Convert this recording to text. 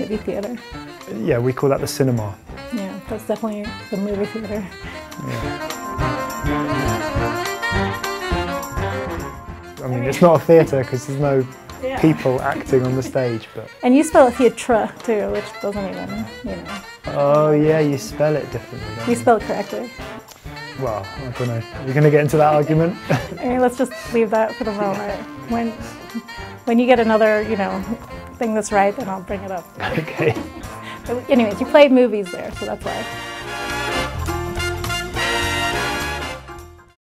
movie theater. Yeah, we call that the cinema. Yeah, that's definitely the movie theater. Yeah. I mean, it's not a theatre because there's no people acting on the stage, but... And you spell it theatre too, which doesn't even, you know. Oh yeah, you spell it differently, don't you? You spell it correctly. Well, I don't know. We're going to get into that argument? I mean, let's just leave that for the moment. When you get another, you know, thing that's right, then I'll bring it up. Okay. But anyways, you played movies there, so that's why.